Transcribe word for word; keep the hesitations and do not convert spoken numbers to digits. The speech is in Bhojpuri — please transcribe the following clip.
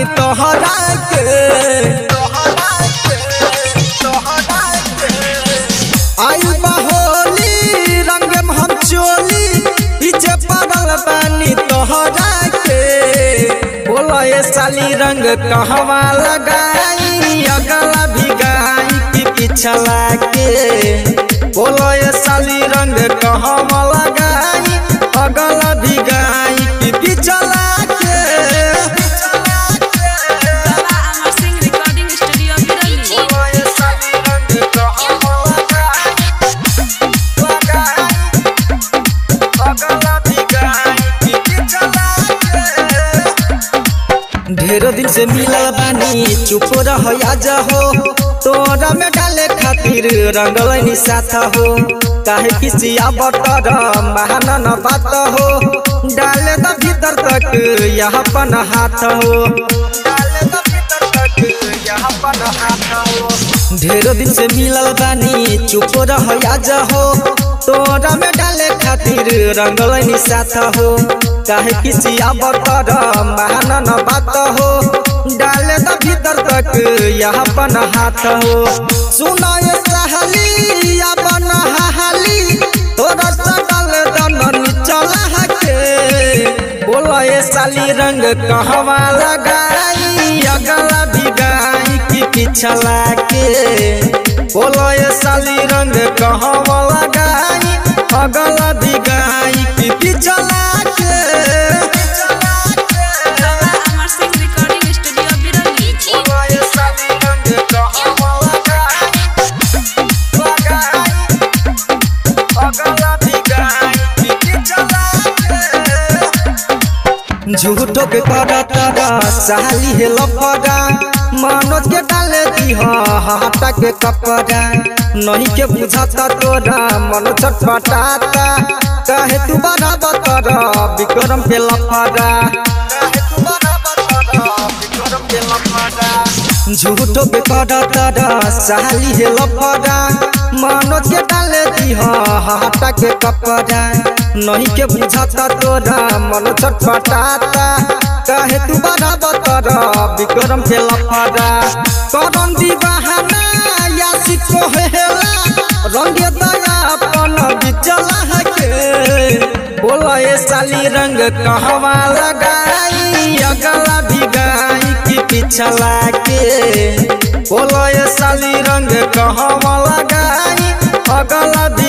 बानी तोहरा के आई बहोली रंग हम चोली पीछे पड़ल बानी तोहरा के बोला ये साली रंग कहवा लगाई अगला भिगाई की पिछला के बोला ये साली रंग कहवा लगाई अगला भिगाई की पिछला ढेर दिन से मिलल बानी चुप रह आजा हो तोरा में डाले खातिर रंगलनी साथ हो काहे किसी बटर महान न बात हो डाले द भीतर तक यहाँ पन हाथ हो डाले द भीतर तक यहाँ पन हाथ हो ढेर दिन से मिलल बानी चुप रह आजा हो तोरा में डाले खातिर रंगलनी साथ हो काहे किसी बतर महान न बात हो डाले द भीतर तक यहाँ पन हाथ हो सुना ये सहली अपन हाली तोरा सडल दन चला के बोला ये साली रंग कहवा लगाई अगला भिगाई की पिछला के बोला ये साली रंग कहवा लगाई अगला भिगाई की पिछला झूठो के करा तारा साली है लफड़ा मनोज के डाले दी हाटा के कपड़ा नहीं के बुझाता तोरा मन छटपटाता कहे तू बड़ा बतरा विक्रम के लफड़ा झूठो के करा तारा साली है लफड़ा मनोज के डाले दी हाटा के कपड़ा नहीं के बुझाता तोरा मन छटपटाता कहे तू बड़ा बतरा विक्रम के लफड़ा करम दी बहाना यासी को हेला रंगे दया अपन बिचला के बोला ये साली रंग कहवा लगाई अगला भिगाई की पिछला के बोला ये साली रंग कहवा लगाई अगला